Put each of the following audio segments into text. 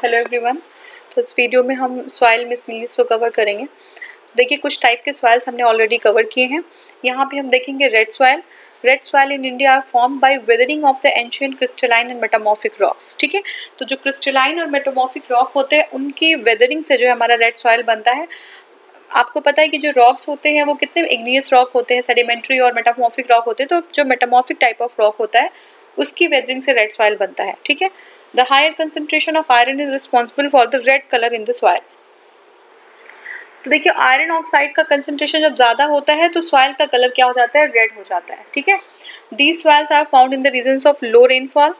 Hello everyone. तो इस video में हम सॉइल मिसनीज को कवर करेंगे। देखिए कुछ टाइप के सॉइल्स हमने ऑलरेडी कवर किए हैं। यहाँ पे हम देखेंगे red soil. Red soil in India are form by weathering of the ancient crystalline and metamorphic rocks. ठीक है, तो जो क्रिस्टलाइन और मेटामॉर्फिक रॉक होते हैं उनकी वेदरिंग से जो है हमारा रेड सॉइल बनता है। आपको पता है कि जो रॉक्स होते हैं वो कितने इग्नियस रॉक होते हैं, सेडिमेंट्री और मेटामॉर्फिक रॉक होते हैं। तो जो मेटामॉर्फिक टाइप ऑफ रॉक होता है उसकी वेदरिंग से रेड सॉइल बनता है। ठीक है, the higher concentration of iron is responsible for the red colour in the soil. तो देखिए आयरन ऑक्साइड का कंसंट्रेशन जब ज्यादा होता है तो सॉइल का कलर क्या हो जाता है, रेड हो जाता है। ठीक है, these soils are found in the regions of low rainfall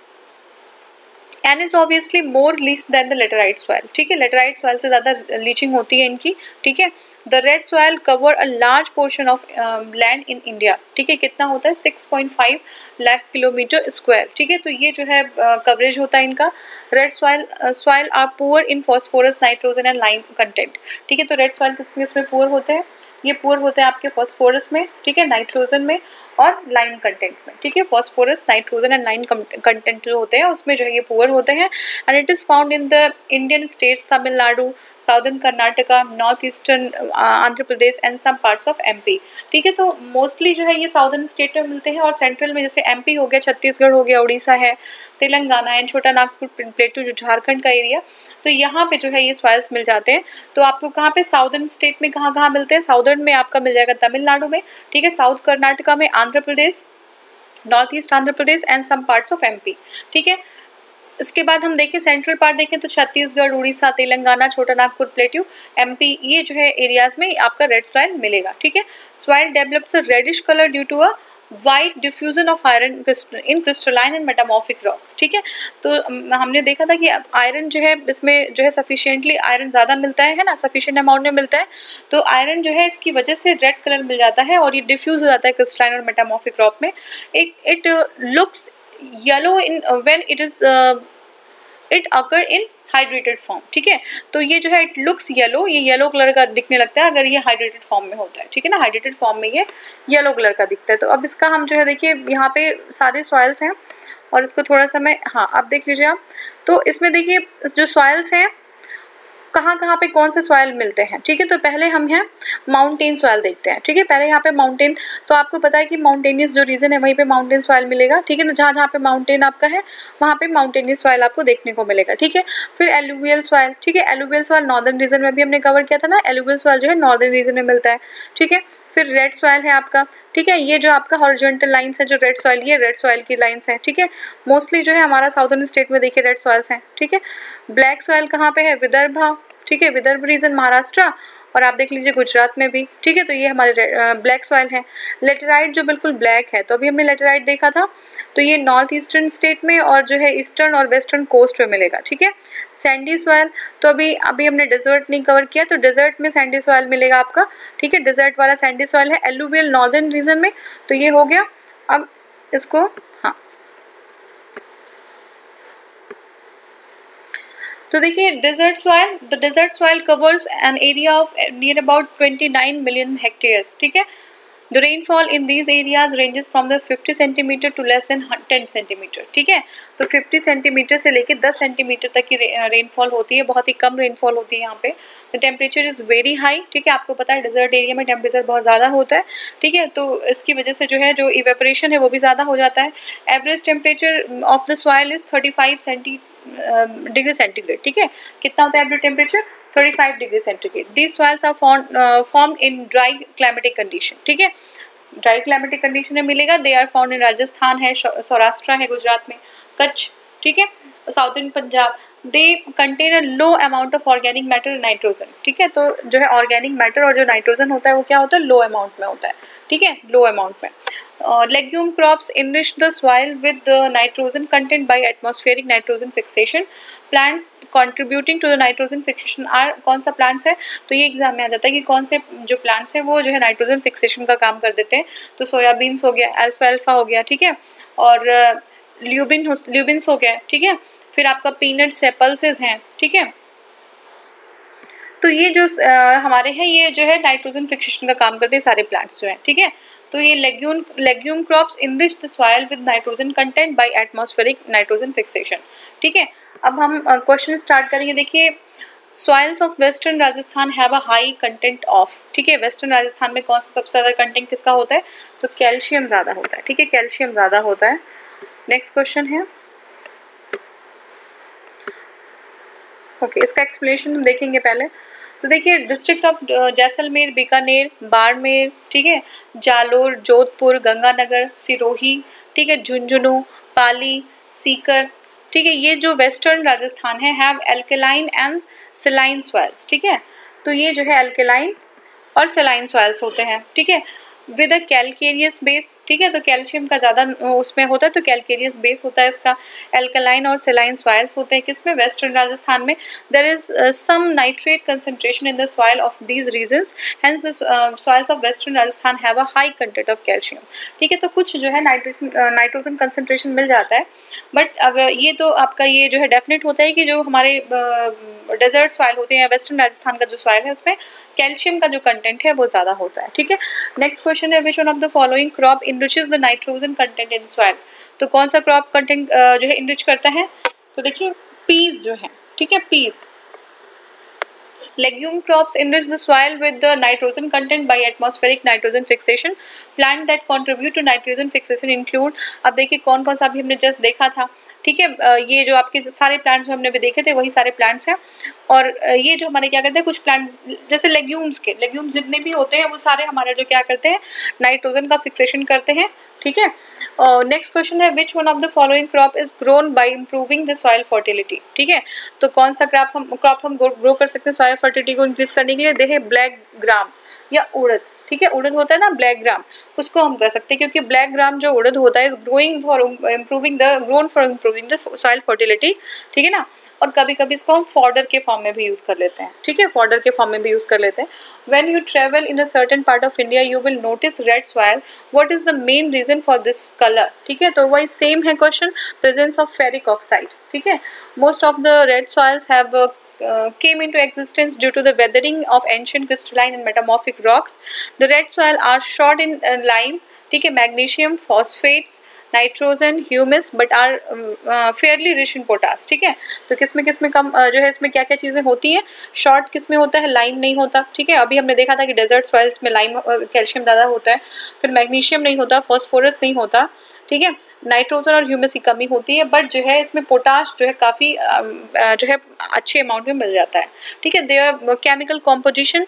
and is obviously more leach than the laterite soil. ठीक है, लेटराइट सॉइल से ज्यादा लीचिंग होती है इनकी। ठीक है, the red soil cover a large portion of land in India. ठीक है, कितना होता है 6.5 लाख किलोमीटर स्क्वायर। ठीक है, तो ये जो है कवरेज होता है इनका। Red soil are poor in phosphorus, nitrogen and lime content. ठीक है, तो रेड सॉइल किसमें पुअर होते हैं, ये पुअर होते हैं आपके फॉस्फोरस में, ठीक है, नाइट्रोजन में और लाइम कंटेंट में। ठीक है, phosphorus, nitrogen and lime content जो होते हैं उसमें जो है ये पुअर होते हैं। And it is found in the Indian states Tamil Nadu, southern Karnataka, north eastern Andhra Pradesh and some parts of MP. ठीक है, तो मोस्टली जो है ये साउदर्न स्टेट में मिलते हैं और सेंट्रल में जैसे एमपी हो गया, छत्तीसगढ़ हो गया, उड़ीसा है, तेलंगाना एंड छोटा नागपुर, प्लेटू जो झारखंड का एरिया, तो यहाँ पे जो है ये सॉइल्स मिल जाते हैं। तो आपको कहाँ पे साउदर्न स्टेट में कहाँ मिलते हैं, साउदर्न में आपका मिल जाएगा तमिलनाडु में। ठीक है, साउथ कर्नाटका में, Andhra Pradesh, north east Andhra Pradesh and some parts of MP. ठीक है, इसके बाद हम देखें सेंट्रल पार्ट देखें तो छत्तीसगढ़, उड़ीसा, तेलंगाना, छोटा नागपुर, प्लेट्यू, एमपी, ये जो है एरियाज में आपका रेड सॉइल मिलेगा। ठीक है, soil develops a reddish colour due to a wide diffusion of iron in crystalline and metamorphic rock. ठीक है, तो हमने देखा था कि आयरन जो है इसमें जो है सफिशिएंटली आयरन ज़्यादा मिलता है ना, सफिशिएंट अमाउंट में मिलता है, तो आयरन जो है इसकी वजह से रेड कलर मिल जाता है और ये डिफ्यूज हो जाता है क्रिस्टलाइन और मेटामॉर्फिक रॉक में। It looks yellow in when it occur in hydrated form. ठीक है, तो ये जो है इट लुक्स येलो, ये येलो कलर का दिखने लगता है अगर ये हाइड्रेटेड फॉर्म में होता है। ठीक है ना, हाइड्रेटेड फॉर्म में ये येलो कलर का दिखता है। तो अब इसका हम जो है देखिए यहाँ पे सारे सॉइल्स हैं और इसको थोड़ा सा मैं, हाँ अब देख लीजिए आप, तो इसमें देखिए जो सॉइल्स हैं कहाँ पे कौन से सॉइल मिलते हैं। ठीक है, तो पहले हम यहाँ माउंटेन सॉइल देखते हैं। ठीक है, पहले यहाँ पे माउंटेन, तो आपको पता है कि माउंटेनियस जो रीजन है वहीं पे माउंटेन सॉइल मिलेगा। ठीक है ना, जहाँ पे माउंटेन आपका है वहाँ पे माउंटेनियस सॉइल आपको देखने को मिलेगा। ठीक है, फिर एलुवियल सॉइल। ठीक है, एलुवियल सॉइल नॉर्दर्न रीजन में भी हमने कवर किया था ना, एलुवियल सॉइल जो है नॉर्दर्न रीजन में मिलता है। ठीक है, फिर रेड सॉइल है आपका। ठीक है, ये जो आपका हॉरिजॉन्टल लाइंस है जो रेड सॉइल, ये रेड सॉइल की लाइंस हैं। ठीक है, मोस्टली जो है हमारा साउदर्न स्टेट में देखिए रेड सॉइल्स हैं। ठीक है, ब्लैक सॉइल कहाँ पे है, विदर्भा। ठीक है, विदर्भ रीजन महाराष्ट्र और आप देख लीजिए गुजरात में भी। ठीक है, तो ये हमारे ब्लैक सॉइल है। लेटेराइट जो बिल्कुल ब्लैक है, तो अभी हमने लेटेराइट देखा था, तो ये नॉर्थ ईस्टर्न स्टेट में और जो है ईस्टर्न और वेस्टर्न कोस्ट में मिलेगा। ठीक है, सैंडी सॉइल, तो अभी हमने डेजर्ट नहीं कवर किया, तो डेजर्ट में सैंडी सॉइल मिलेगा आपका। ठीक है, डेजर्ट वाला सैंडी सॉइल है। एलुवियल नॉर्दर्न रीजन में, तो ये हो गया। अब इसको, हाँ तो देखिए desert soil, the desert soil covers an area of near about 29 million hectares. ठीक है, the rainfall in these areas ranges from the 50 centimetre to less than 10 centimetre. ठीक है, तो 50 सेंटीमीटर से लेकर 10 सेंटीमीटर तक की रेनफॉल होती है, बहुत ही कम रेनफॉल होती है यहाँ पे। The temperature is very high. ठीक है, आपको पता है डेजर्ट एरिया में टेम्परेचर बहुत ज़्यादा होता है। ठीक है, तो इसकी वजह से जो है जो इवेपोरेशन है वो भी ज़्यादा हो जाता है। Average temperature of the soil is 35 degree centigrade. ठीक है, कितना होता है average temperature, 35 degree centigrade. These soils are formed in dry climatic condition. ठीक है, ड्राई क्लाइमेटिक कंडीशन में मिलेगा। They are found in Rajasthan है, सौराष्ट्र है गुजरात में, कच्छ, ठीक है, southern Punjab. They contain a low amount of organic matter and nitrogen. ठीक है, तो जो है ऑर्गेनिक मैटर और जो नाइट्रोजन होता है वो क्या होता है, लो अमाउंट में होता है। ठीक है, लो अमाउंट में। Legume crops enrich the soil with nitrogen content by atmospheric nitrogen fixation. Plant contributing to the nitrogen fixation are, कौन सा प्लांट्स है, तो ये एग्जाम में आ जाता है कि कौन से जो प्लांट्स हैं वो जो है नाइट्रोजन फिक्सेशन का काम कर देते हैं। तो सोयाबीन्स हो गया, अल्फाल्फा हो गया, ठीक है, और ल्यूबिन्स हो गया। ठीक है, फिर आपका पीनट्स है, पल्सेस हैं। ठीक है, तो ये जो हमारे हैं ये जो है नाइट्रोजन फिक्सेशन का काम करते हैं सारे प्लांट्स जो हैं, ठीक है। तो ये legume crops enrich the soil with nitrogen content by atmospheric nitrogen fixation, ठीक है। अब हम क्वेश्चन स्टार्ट करेंगे। देखिए soils of western Rajasthan have a high content of, ठीक है। वेस्टर्न राजस्थान में कौन सा सबसे ज्यादा कंटेंट किसका होता है? तो कैल्शियम ज्यादा होता है, ठीक है, कैल्शियम ज्यादा होता है। नेक्स्ट क्वेश्चन है, ओके, इसका एक्सप्लेनेशन हम देखेंगे पहले। तो देखिए डिस्ट्रिक्ट ऑफ जैसलमेर, बीकानेर, बाड़मेर, ठीक है, जालोर, जोधपुर, गंगानगर, सिरोही, ठीक है, झुंझुनू, पाली, सीकर, ठीक है, ये जो वेस्टर्न राजस्थान है have alkaline and saline soils, ठीक है। तो ये जो है एल्केलाइन और सेलाइन सॉइल्स होते हैं, ठीक है, विद अ कैलकेरियस बेस, ठीक है। तो कैल्शियम का ज़्यादा उसमें होता है, तो कैलकेरियस बेस होता है इसका। एल्कलाइन और सेलाइन सॉइल्स होते हैं किसमें? वेस्टर्न राजस्थान में। There is some nitrate concentration in the soil of these regions, hence the soils of western Rajasthan have a high content of calcium, ठीक है। तो कुछ जो है नाइट्रोजन कंसंट्रेशन मिल जाता है, बट अगर ये तो आपका ये जो है डेफिनेट होता है कि जो हमारे डेजर्ट सॉइल होते हैं, वेस्टर्न राजस्थान का जो सॉइल है उसमें कैल्शियम का जो कंटेंट है वो ज़्यादा होता है, ठीक है। नेक्स्ट क्वेश्चन है, which one of the following crop enriches the nitrogen content in soil? तो कौन सा क्रॉप कंटेंट जो है इनरिच करता है? तो देखिए पीज जो है, ठीक है, peas. Legume crops enrich the soil with the nitrogen content by atmospheric nitrogen fixation. Plant that contribute to nitrogen fixation include, अब देखिए कौन कौन सा अभी हमने जस्ट देखा था, ठीक है। ये जो आपके सारे प्लांट्स जो हमने भी देखे थे वही सारे प्लांट्स हैं। और ये जो हमारे क्या करते हैं, कुछ प्लांट्स जैसे लेग्यूम्स जितने भी होते हैं वो सारे हमारे जो क्या करते हैं, नाइट्रोजन का फिक्सेशन करते हैं, ठीक है। नेक्स्ट क्वेश्चन है, which one of the following crop is grown by improving the soil fertility, ठीक है। तो कौन सा क्रॉप हम ग्रो कर सकते हैं सॉइल फर्टिलिटी को इंक्रीज करने के लिए? देखिए ब्लैक ग्राम या उड़द, ठीक है, उड़द होता है ना ब्लैक ग्राम, उसको हम कर सकते हैं क्योंकि ब्लैक ग्राम जो उड़द होता है is grown for improving the soil fertility, ठीक है ना। और कभी कभी इसको हम फॉडर के फॉर्म में भी यूज कर लेते हैं, ठीक है, फॉडर के फॉर्म में भी यूज कर लेते हैं। When you travel in a certain part of India you will notice red soil, what is the main reason for this colour, ठीक है। तो वही सेम है question, presence of ferric oxide, ठीक है। Most of the red soils have came into existence due to the weathering of ancient crystalline and metamorphic rocks. The red soil are short in lime, ठीक है, magnesium, phosphates, nitrogen, humus, but are fairly rich in potash, ठीक है। तो किसमें कम जो है इसमें क्या क्या चीज़ें होती हैं? शॉर्ट किसमें होता है? लाइम नहीं होता, ठीक है। अभी हमने देखा था कि डेजर्ट सॉइल्स में लाइम कैल्शियम ज़्यादा होता है, फिर मैग्नीशियम नहीं होता, फॉस्फोरस नहीं होता, ठीक है, नाइट्रोजन और ह्यूमस की कमी होती है, बट जो है इसमें पोटाश जो है काफ़ी जो है अच्छे अमाउंट में मिल जाता है, ठीक है। Their chemical composition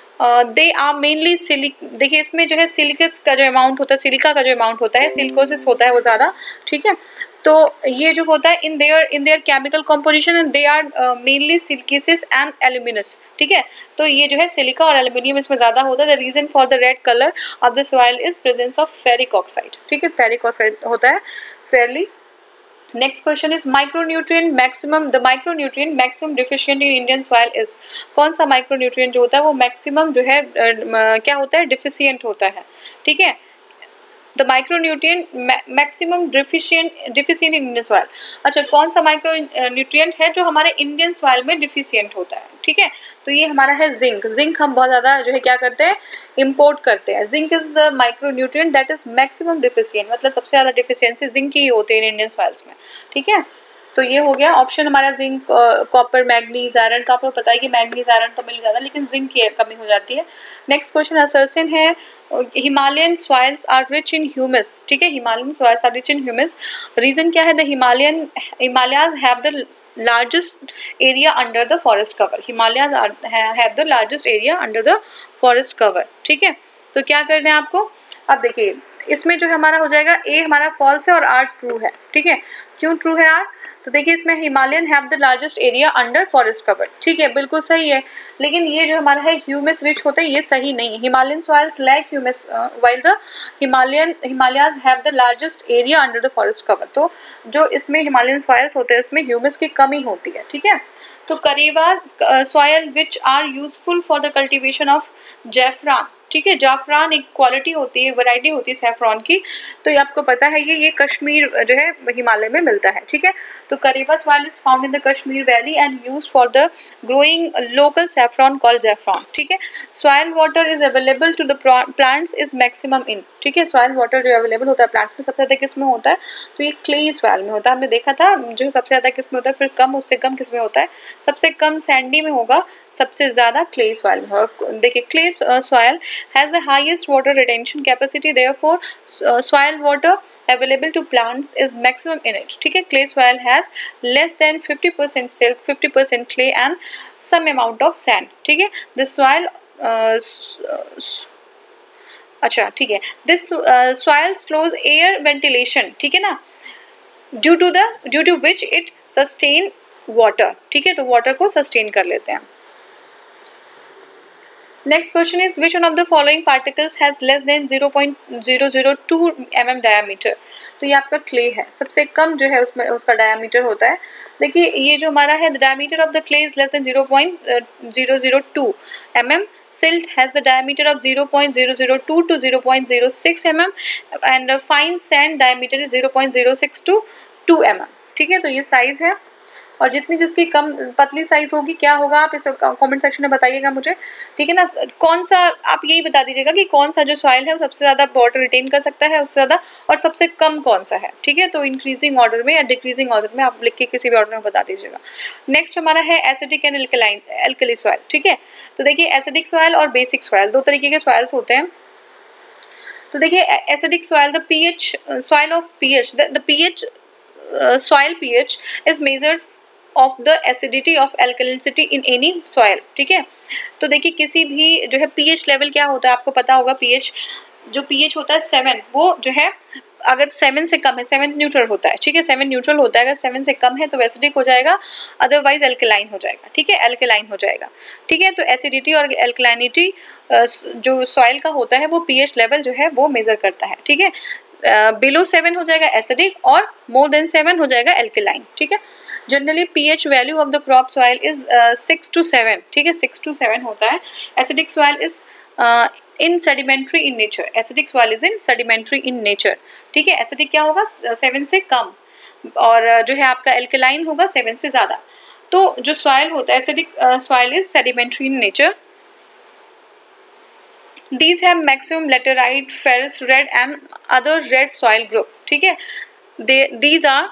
they are mainly siliceous, देखिए इसमें जो है सिलिकस का जो अमाउंट होता है, सिलिका का जो अमाउंट होता है, सिलिकोसिस होता है वो ज़्यादा, ठीक है। तो ये जो होता है in their chemical composition and they are mainly siliceous and aluminous, ठीक है। तो ये जो है सिलिका और एल्यूमिनियम इसमें ज़्यादा होता है। The reason for the red colour of the soil is presence of ferric oxide, ठीक है, फेरिक ऑक्साइड होता है fairly. Next question is micronutrient maximum, the micronutrient maximum deficient in Indian soil is, कौन सा माइक्रोन्यूट्रिएंट जो होता है वो मैक्सिमम जो है क्या होता है? डिफिशिएंट होता है, ठीक है। The micronutrient maximum deficient in Indian soil, अच्छा कौन सा माइक्रोन्यूट्रिएंट है जो हमारे इंडियन सॉइल में डिफिशिएंट होता है, ठीक है। तो ये हमारा है जिंक। जिंक हम बहुत ज़्यादा जो है क्या करते हैं? इम्पोर्ट करते हैं। Zinc is the micronutrient that is maximum deficient, मतलब सबसे ज़्यादा डिफिशियंसी जिंक की होती है इंडियन सॉइल्स में, ठीक है। तो ये हो गया ऑप्शन हमारा जिंक, कॉपर, मैग्नीज, आयरन का आपको पता है कि मैग्नीज आयरन तो मिल जाता है लेकिन जिंक की कमी हो जाती है। नेक्स्ट क्वेश्चन असर्शन है, Himalayan soils are rich in humus, ठीक है, Himalayan soils are rich in humus. Reason क्या है? The Himalayas have the largest area under the forest cover, Himalayas have the largest area under the forest cover, ठीक है। तो क्या करना है आपको? अब देखिए इसमें जो हमारा हो जाएगा ए हमारा फॉल्स है और आर ट्रू है, ठीक है। क्यों ट्रू है आर? तो देखिए इसमें Himalayan have the largest area under forest cover, ठीक है, बिल्कुल सही है। लेकिन ये जो हमारा है ह्यूमस रिच होता है, ये सही नहीं है। Himalayan soils lack humus while the Himalayas have the largest area under the forest cover. तो जो इसमें हिमालयन सॉइल्स होते हैं इसमें ह्यूमस की कमी होती है, ठीक है। तो karewa soil which are useful for the cultivation of zafran, ठीक है, जाफरान एक क्वालिटी होती है, वैरायटी होती है सैफरॉन की, तो ये आपको पता है ये कश्मीर जो है हिमालय में मिलता है, ठीक है। तो karewa soil is found in the Kashmir valley and used for the growing local saffron called zafran, ठीक है। Soil water is available to the plants is maximum in, ठीक है, सॉइल वाटर जो अवेलेबल होता है प्लांट्स में सबसे ज़्यादा किस में होता है, तो ये क्ले सॉइल में होता है। हमने देखा था जो सबसे ज़्यादा किस में होता है, फिर कम, उससे कम किस में होता है, सबसे कम सैंडी में होगा, सबसे ज़्यादा क्ले सॉइल में होगा। देखिए clay soil has the highest water retention capacity, therefore soil water available to plants is maximum in it, ठीक है। clay soil has less than 50% silt, 50% clay and some amount of sand, ठीक है। this soil अच्छा ठीक है, this soil slows air ventilation, ठीक है ना, due to which it sustain water, ठीक है, तो water को sustain कर लेते हैं। Next question is which one of the following particles has less than 0.002 mm diameter, तो ये आपका क्ले है, सबसे कम जो है उसमें उसका डायमीटर होता है। देखिए ये जो हमारा है, the diameter of the clay is less than 0.002 mm, silt has the diameter of 0.002 to 0.06 mm and fine sand diameter is 0.06 to 2 mm, ठीक है। तो ये साइज है, और जितनी जिसकी कम पतली साइज होगी क्या होगा, आप इस कमेंट सेक्शन में बताइएगा मुझे, ठीक है ना। कौन सा, आप यही बता दीजिएगा कि कौन सा जो सॉइल है वो सबसे ज़्यादा वाटर रिटेन कर सकता है उससे ज़्यादा, और सबसे कम कौन सा है, ठीक है। तो इंक्रीजिंग ऑर्डर में या डिक्रीजिंग ऑर्डर में आप लिख के किसी भी ऑर्डर में बता दीजिएगा। नेक्स्ट हमारा है एसिडिक एंड एल्कली सॉइल, ठीक है। तो देखिए एसिडिक सॉइल और बेसिक सॉइल दो तरीके के सॉइल्स होते हैं। तो देखिए acidic soil, the pH soil of pH, the pH soil pH is measured of the acidity of alkalinity in any soil, ठीक है। तो देखिए किसी भी जो है पीएच लेवल क्या होता है आपको पता होगा, पीएच जो पीएच होता है 7, वो जो है अगर 7 से कम है, 7 न्यूट्रल होता है, ठीक है, 7 न्यूट्रल होता है, अगर 7 से कम है तो एसिडिक हो जाएगा, अदरवाइज एल्कलाइन हो जाएगा, ठीक है, एल्कलाइन हो जाएगा, ठीक है। तो एसिडिटी और एल्कलाइनिटी जो सॉइल का होता है वो पीएच लेवल जो है वो मेजर करता है, ठीक है। बिलो 7 हो जाएगा एसिडिक और मोर देन 7 हो जाएगा एल्कलाइन, ठीक है। Generally pH value of the crop soil is 6 to 7, ठीक है, 6 to 7 होता है। Acidic soil is in sedimentary in nature, acidic soil is in sedimentary in nature, ठीक है। एसिडिक क्या होगा 7 से कम, और जो है आपका एल्कलाइन होगा 7 से ज़्यादा। तो जो सॉइल होता है acidic soil is sedimentary in nature. These have maximum laterite, ferrous red and other red soil group, ठीक है। These are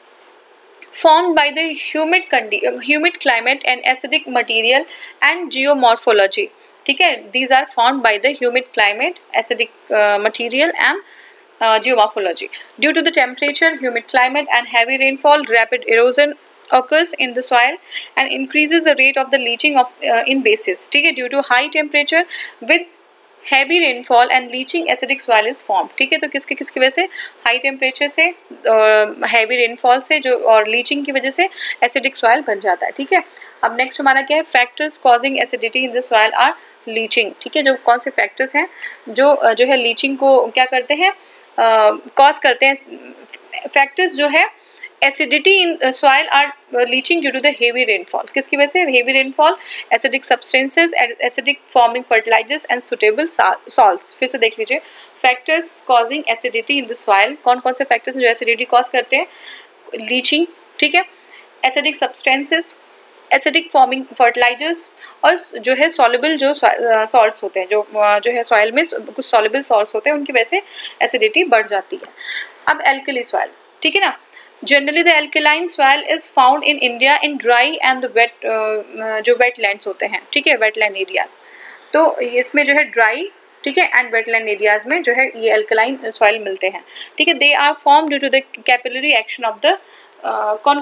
formed by the humid climate and acidic material and geomorphology, ठीक है। These are formed by the humid climate, acidic material and geomorphology. Due to the temperature, humid climate and heavy rainfall, rapid erosion occurs in the soil and increases the rate of the leaching of in bases, ठीक है। Due to high temperature with heavy rainfall and leaching acidic soil is form, ठीक है। तो किसकी वजह से, high temperature से, heavy rainfall से जो और लीचिंग की वजह से एसिडिक सॉइल बन जाता है, ठीक है। अब नेक्स्ट हमारा क्या है, factors causing acidity in the soil are leaching, ठीक है। जो कौन से फैक्टर्स हैं जो है लीचिंग को क्या करते हैं, कॉज करते हैं। फैक्टर्स जो है acidity in soil are leaching due to the heavy rainfall, किसकी वजह से, heavy rainfall, acidic substances, acidic forming fertilizers and suitable salts. फिर से देख लीजिए, factors causing acidity in the soil, कौन कौन से फैक्टर्स जो एसिडिटी कॉज करते हैं, लीचिंग, ठीक है, acidic substances, acidic forming fertilizers, और जो है सॉल्युबल जो सॉल्ट्स होते हैं, जो है सॉइल में कुछ सॉल्युबल सॉल्ट्स होते हैं, उनकी वजह से एसिडिटी बढ़ जाती है। अब एल्कली सॉइल, ठीक है ना। Generally the alkaline soil is found in India in dry and wet, जो वेटलैंड्स होते हैं, ठीक है, वेटलैंड एरियाज। तो इसमें जो है ड्राई, ठीक है, एंड वेटलैंड एरियाज में जो है ये एल्कलाइन सॉइल मिलते हैं, ठीक है। They are form due to the capillary action of the कौन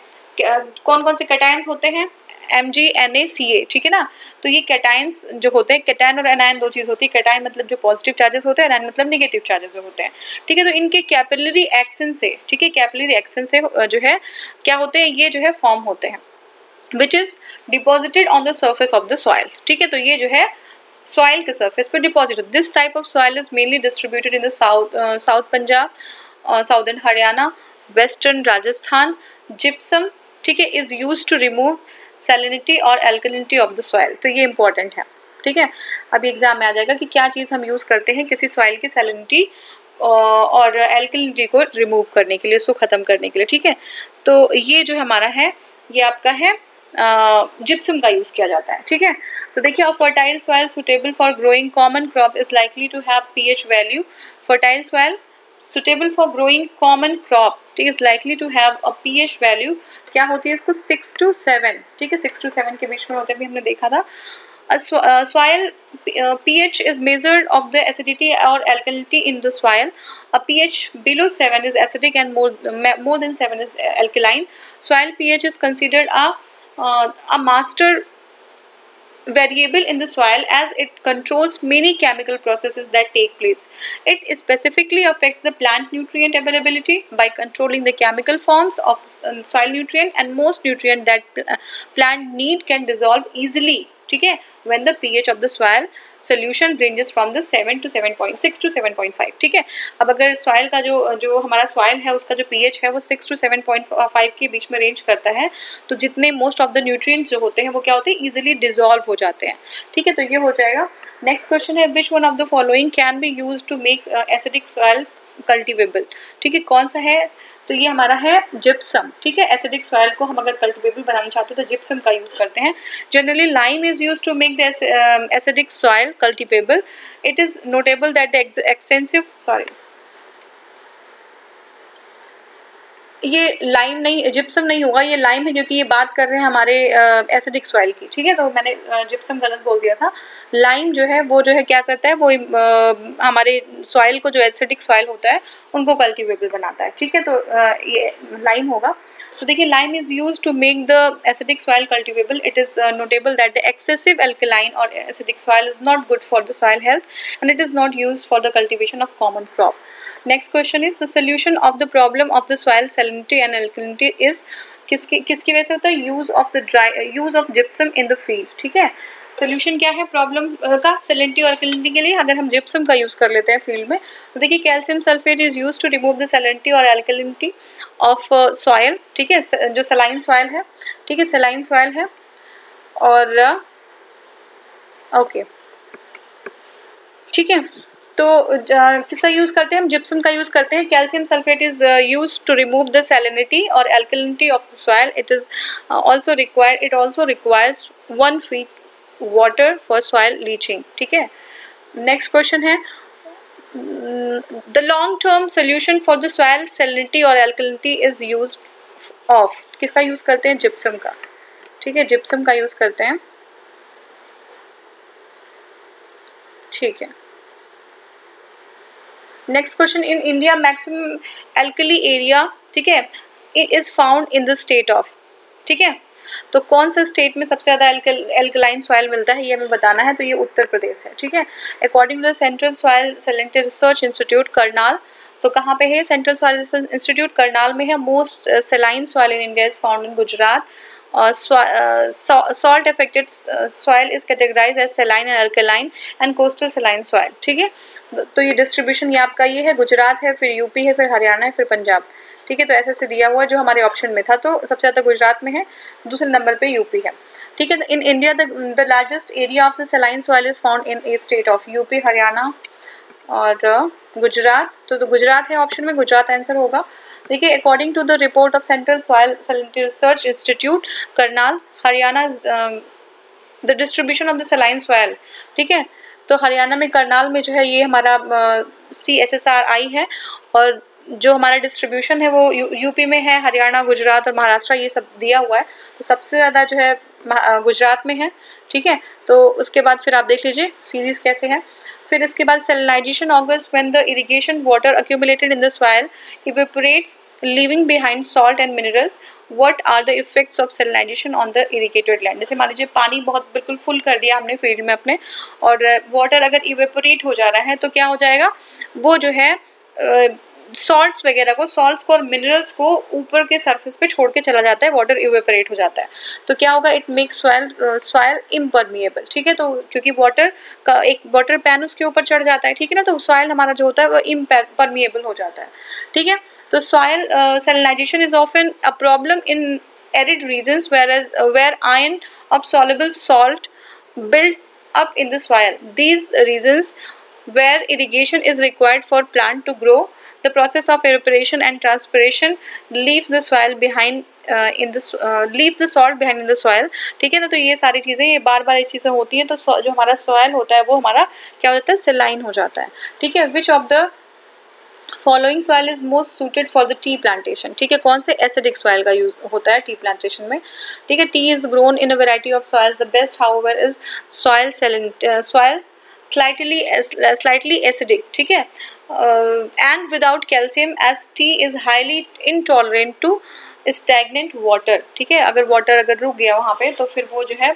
कौन से कैटायंस होते हैं, MgNaCa, ठीक है ना। तो ये कैटायंस जो होते हैं, कैटायन और एनायन दो चीज़ होती है, कैटायन मतलब जो पॉजिटिव चार्जेस होते हैं, एनायन मतलब नेगेटिव चार्जेस जो होते हैं, ठीक है। तो इनके कैपिलरी एक्शन से, ठीक है, कैपिलरी एक्शन से जो है क्या होते हैं, ये जो है फॉर्म होते हैं, which is deposited on the surface of the soil, ठीक है। तो ये जो है सॉइल के सर्फेस पर डिपॉजिट होता है। This type of soil is mainly distributed in the south Punjab, southern Haryana, western Rajasthan. Gypsum, ठीक है, is use to remove salinity और एल्कलिनिटी ऑफ द सॉइल, तो ये इंपॉर्टेंट है। ठीक है, अभी एग्जाम में आ जाएगा कि क्या चीज़ हम यूज़ करते हैं किसी सॉइल की सैलिनिटी और एल्कलिनिटी को रिमूव करने के लिए, उसको ख़त्म करने के लिए। ठीक है, तो ये जो हमारा है ये आपका है जिप्सम का यूज़ किया जाता है। ठीक है, तो देखिए, fertile soil suitable for growing common crop is likely to have pH value. Fertile soil suitable for growing common crop is likely to have a pH value क्या होती है इसको 6 to 7। ठीक है, 6 to 7 के बीच में होते भी हमने देखा था। Soil pH is measured of the acidity or alkalinity in the soil. A pH below 7 is acidic and more than 7 is alkaline. Soil pH is considered a master variable in the soil as it controls many chemical processes that take place. It specifically affects the plant nutrient availability by controlling the chemical forms of soil nutrient, and most nutrient that plant need can dissolve easily. ठीक है, when the pH of the soil solution ranges from the 7 to 7.6 to 7.5. ठीक है, अब अगर soil का जो हमारा soil है उसका जो pH है वो 6 to 7.5 के बीच में रेंज करता है, तो जितने मोस्ट ऑफ द न्यूट्रिएंट्स जो होते हैं वो क्या होते हैं, इजीली डिजॉल्व हो जाते हैं। ठीक है, तो ये हो जाएगा। नेक्स्ट क्वेश्चन है, which one of the following can be use to make acidic soil cultivable. ठीक है, कौन सा है, तो ये हमारा है जिप्सम। ठीक है, एसिडिक सॉइल को हम अगर कल्टिवेबल बनाना चाहते हैं तो जिप्सम का यूज़ करते हैं। Generally lime is use to make the acidic soil cultivable. It is notable that the extensive ये लाइम नहीं, जिप्सम नहीं होगा, ये लाइम है, क्योंकि ये बात कर रहे हैं हमारे एसिडिक सॉइल की। ठीक है, तो मैंने जिप्सम गलत बोल दिया था। लाइम जो है वो जो है क्या करता है, वो हमारे सॉइल को, जो एसिडिक सॉइल होता है उनको कल्टिवेबल बनाता है। ठीक है, तो ये लाइम होगा। तो देखिए, lime is use to make the acidic soil cultivable. It is notable that the excessive alkaline और acidic soil is not good for the soil health and it is not use for the cultivation of common crop. Next question is the solution of the problem of the soil salinity and alkalinity is किसकी वजह से होता है, use of gypsum in the field। ठीक है, solution क्या है problem का सैलिनिटी और alkalinity के लिए, अगर हम जिप्सम का यूज़ कर लेते हैं फील्ड में, तो देखिए calcium sulphate is use to remove the salinity और alkalinity ऑफ सॉयल। ठीक है, जो सलाइन सॉयल है, ठीक है, सलाइन सॉयल है, और ओके ठीक है, तो किसका यूज़ करते हैं हम, जिप्सम का यूज़ करते हैं। Calcium sulphate is use to remove the salinity और alkalinity of the soil. It is also requires 1 feet water for soil leaching. ठीक है, नेक्स्ट क्वेश्चन है, the long term solution for the soil salinity और alkalinity is use of, किसका use करते हैं, gypsum का। ठीक है, जिप्सम का यूज़ करते हैं। ठीक है, next question, in India maximum alkali area, ठीक है, it is found in the state of. ठीक है, तो कौन सा स्टेट में सबसे ज़्यादा एल्कलाइन सॉइल मिलता है ये हमें बताना है, तो ये उत्तर प्रदेश है। ठीक है, according to the central soil salinity research institute Karnal, तो कहाँ पे है, central soil research institute Karnal में है। Most saline soil in India is found in Gujarat. salt affected soil is categorized as saline and alkaline and coastal saline soil। ठीक है, तो ये डिस्ट्रीब्यूशन ये आपका ये है, गुजरात है, फिर यूपी है, फिर हरियाणा है, फिर पंजाब। ठीक है, तो ऐसे दिया हुआ जो हमारे ऑप्शन में था, तो सबसे ज़्यादा गुजरात में है, दूसरे नंबर पे यूपी है। ठीक है, in India the largest area of the saline soil is found in a state of UP, Haryana और गुजरात। तो गुजरात है ऑप्शन में, गुजरात आंसर होगा। देखिए, according to the report of central soil salinity research institute Karnal, Haryana the distribution of the saline soil. ठीक है, तो हरियाणा में करनाल में जो है ये हमारा CSSRI है, और जो हमारा डिस्ट्रीब्यूशन है वो यूपी में है, हरियाणा, गुजरात और महाराष्ट्र ये सब दिया हुआ है, तो सबसे ज़्यादा जो है गुजरात में है। ठीक है, तो उसके बाद फिर आप देख लीजिए सीरीज कैसे है। फिर इसके बाद salinization occurs when the irrigation water accumulated in the soil evaporates leaving behind salt and minerals. What are the effects of salinization on the irrigated land? जैसे मान लीजिए पानी बहुत बिल्कुल फुल कर दिया हमने फील्ड में अपने, और वाटर अगर इवेपोरेट हो जा रहा है तो क्या हो जाएगा, वो जो है सॉल्ट्स वगैरह को, सॉल्ट्स को और मिनरल्स को ऊपर के सरफेस पे छोड़ के चला जाता है, वाटर इवेपोरेट हो जाता है, तो क्या होगा, इट मेक्स सॉइल इम्परमिएबल। ठीक है, तो क्योंकि वाटर का एक वाटर पैन उसके ऊपर चढ़ जाता है, ठीक है ना, तो सॉइल हमारा जो होता है वो इम्परमिएबल हो जाता है। ठीक है, तो soil salinization is often a problem इन arid regions where iron of soluble salt build up in the soil. These reasons where irrigation is required for plant to grow, the process of evaporation and transpiration leaves the soil behind leave the salt behind in the soil. ठीक है ना, तो ये सारी चीज़ें ये बार बार ऐसी चीज़ें होती हैं, तो जो हमारा soil होता है वो हमारा क्या हो जाता है, saline हो जाता है. ठीक है. Which of the following soil is most suited for the tea plantation? ठीक है, कौन से acidic soil का यूज होता है tea plantation में? ठीक है. Tea is grown in a variety of soils. The best, however, is soil slightly acidic. ठीक है. And without calcium, as tea is highly intolerant to stagnant water. ठीक है, अगर वाटर अगर रुक गया वहाँ पे तो फिर वो जो है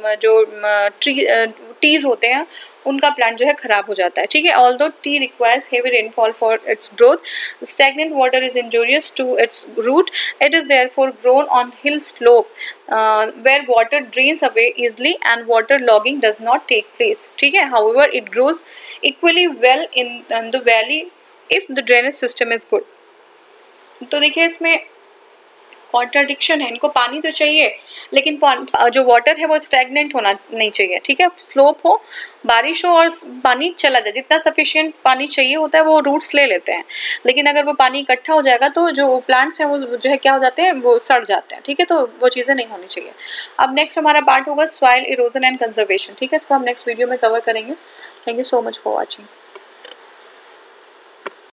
जो टीज होते हैं उनका प्लांट जो है खराब हो जाता है. ठीक है. Although tea requires heavy rainfall for its growth, stagnant water is injurious to its root. It is therefore grown on hill slope where water drains away easily and water logging does not take place. ठीक है. However, it grows equally well in the valley if the drainage system is good. तो देखिए इसमें contradiction है. इनको पानी तो चाहिए लेकिन जो वाटर है वो स्टैगनेंट होना नहीं चाहिए. ठीक है. स्लोप हो, बारिश हो और पानी चला जाए, जितना सफिशिएंट पानी चाहिए होता है वो रूट्स ले लेते हैं. लेकिन अगर वो पानी इकट्ठा हो जाएगा तो जो प्लांट्स हैं वो जो है क्या हो जाते हैं, वो सड़ जाते हैं. ठीक है. तो वो चीज़ें नहीं होनी चाहिए. अब नेक्स्ट हमारा पार्ट होगा सॉइल इरोजन एंड कंजर्वेशन. ठीक है. इसको हम नेक्स्ट वीडियो में कवर करेंगे. Thank you so much for watching.